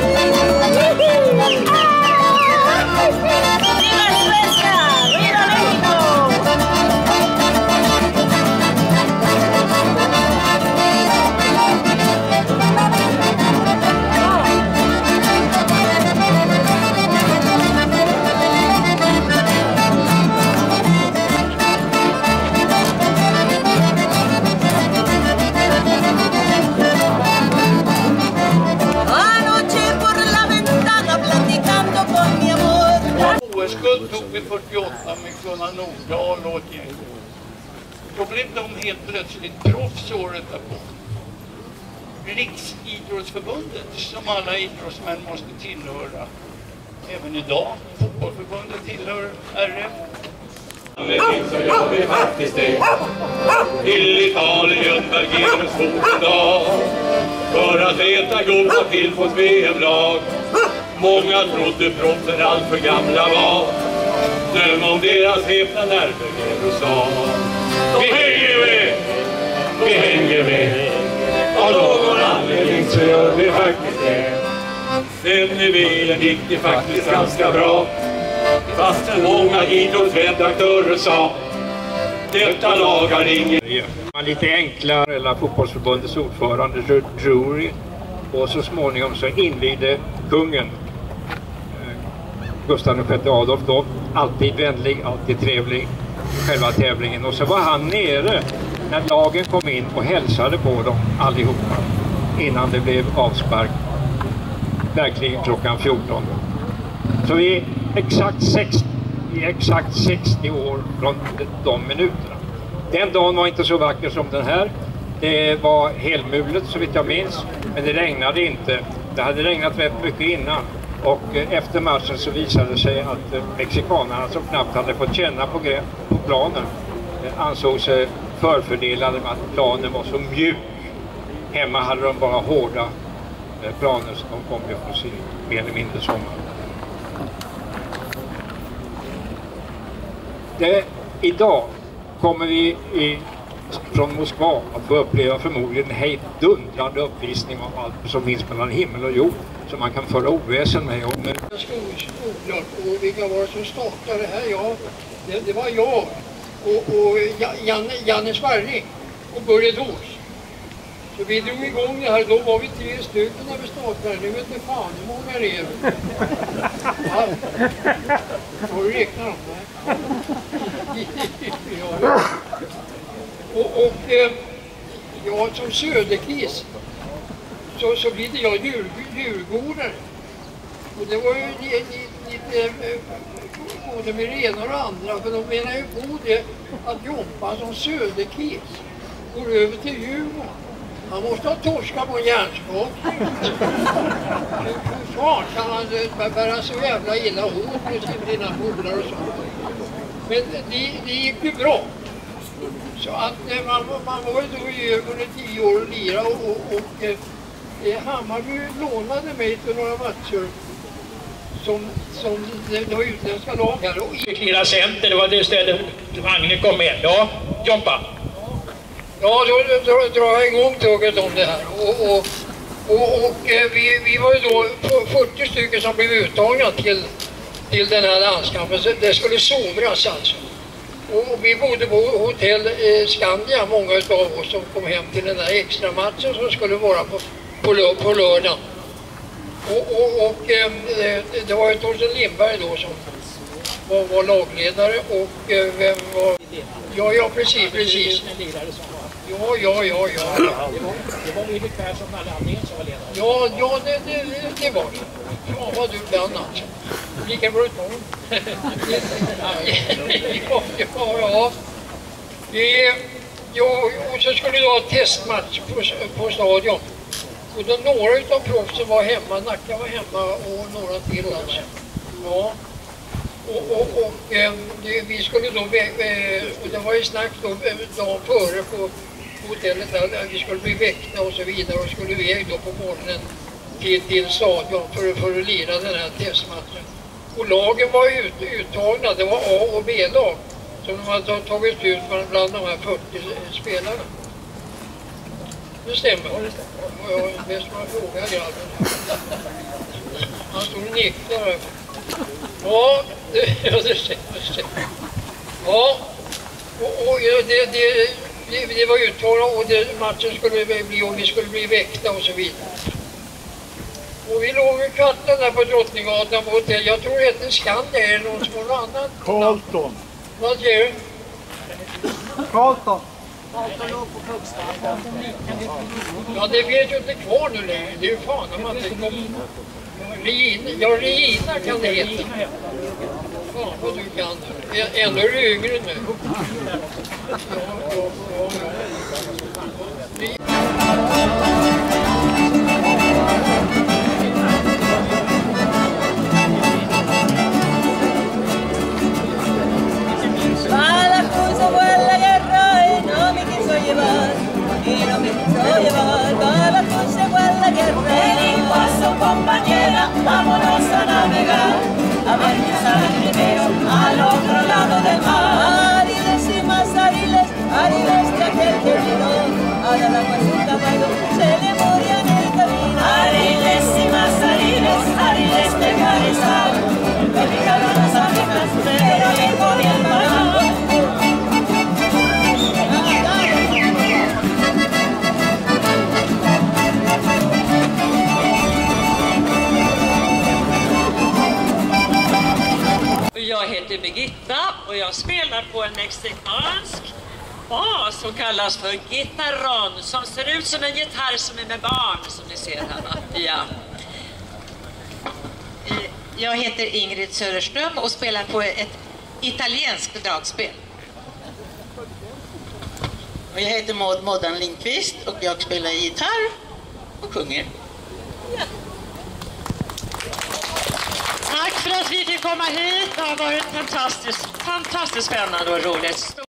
OS-guld tog vi 48 med Gunnar Nordahl och ett gäng. Då blev de helt plötsligt proffs året därpå. Riksidrottsförbundet, som alla idrottsmän måste tillhöra. Även idag, fotbollförbundet tillhör RF. Så gör vi faktiskt det. Till Italien Bergerus fotbolldag. För att leta gubbar till på ett VM-lag. Många trodde proffsen allt för gamla var. Dröm om deras häpna nerver och sa: vi hänger med, vi hänger med. Av någon anledning så gör vi faktiskt det. Sen i bilen gick det faktiskt ganska bra. Fast många idrottsredaktörer sa: detta lagar ingen. Lite enklare, eller fotbollsförbundets ordförande Drury, och så småningom så invigde kungen Gustav V Adolf då, alltid vänlig, alltid trevlig, själva tävlingen. Och så var han nere när lagen kom in och hälsade på dem allihopa innan det blev avspark, verkligen klockan 14. Så vi är exakt 60 år från de minuterna. Den dagen var inte så vacker som den här. Det var helmulet så vitt jag minns, men det regnade inte. Det hade regnat rätt mycket innan. Och efter matchen så visade det sig att mexikanerna som knappt hade fått känna på planen ansåg sig förfördelade med att planen var så mjuk. Hemma hade de bara hårda planer som de kom ju från sin mer eller mindre sommar. Idag kommer vi från Moskva att få uppleva förmodligen en hejdundrande uppvisning av allt som finns mellan himmel och jord som man kan föra oväsen med. Och vilka var det som startade det här? Ja, det var jag och Janne Sparring och Börje Dås. Så vi drog igång det här, då var vi 3 stycken när vi startade. Nu vet ni fan hur många det är. Ja. Får du räkna dem? Ja. Och jag som Söderkis så blev det jag djurgårdare. Och det var ju lite både med det ena och det andra, för de menar ju på det att jobba som Söderkis går över till Djurgården. Han måste ha torskat på en hjärnskakning. Hur fan kan han bära så jävla illa hårt med sina polare och så. Men det gick ju bra. Så att man var ju då i över 10 år och lira och Hammarby lånade mig till några matcher som det var utländska lag här. Lira center, det var det stället Magne kom med. Ja, jobba. Ja, då drar jag igång tugget om det här. Vi var ju då 40 stycken som blev uttagna till den här landskampen. Så det skulle sovras alltså. Och vi bodde på hotell Skandia, många av oss som kom hem till den där extra matchen som skulle vara på lördag. Och det var ju Torsten Lindberg då som var lagledare och vem var... Ja, precis. Ja. Det var ungefär som alla andra som var ledare. Ja, det var det. Ja, vad du bland alltså. Lika bra ut någon. Ja. Och så skulle du ha testmatch på stadion. Och då några utav proffsen var hemma, Nacka var hemma och några till alltså. Ja. Och vi skulle då, och det var ju snack då dagen före på hotellet där, vi skulle bli väckta och så vidare och skulle iväg då på morgonen till stadion för att lira den här testmatchen. Och lagen var uttagna, det var A- och B-lag som de hade tagit ut bland de här 40 spelarna. Det stämmer. Och jag bäst man frågar grabben. Han stod och nickade. Ja, det stämmer. Ja, och det var uttalat och matchen skulle bli om vi skulle bli väckta och så vidare. Och vi låg i katten där på Drottninggatan på hotell. Jag tror det hette Skandia eller någon som var annan. Carlton. Vad säger du? Carlton. Ja, det vet jag inte kvar nu längre. Det är ju fan om man inte kommer... Regina kan det heta. Fan vad du kan. Ändå är du yngre nu. Compañera, vámonos a navegar, a ver qué sale primero al otro lado del mar. Ariles y más ariles, ariles de aquel que miró, ahora la guasuca bailó, se le murió en el camino. Ariles y más ariles, ariles de Carizal, me picaron las abejas, pero le comí el mar. Jag heter Birgitta och jag spelar på en mexikansk bas som kallas för gitarron, som ser ut som en gitarr som är med barn, som ni ser här, va? Ja. Jag heter Ingrid Söderström och spelar på ett italienskt dragspel. Och jag heter Moddan Lindqvist och jag spelar gitarr och sjunger. Ja. Tack för att vi fick komma hit. Det har varit fantastiskt spännande och roligt.